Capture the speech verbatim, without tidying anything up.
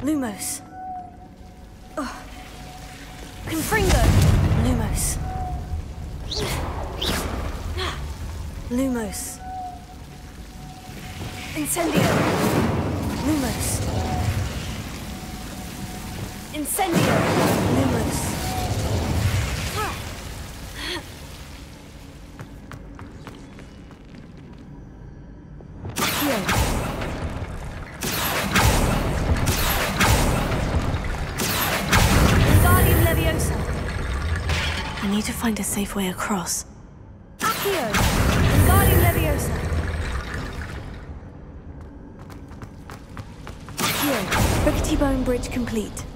Lumos. Oh. Confringo. Lumos. Lumos. Incendio. Lumos. Incendio. Lumos. Accio. Wingardium Leviosa. I need to find a safe way across. Accio. Wingardium Leviosa. Accio. Rickety Bone Bridge complete.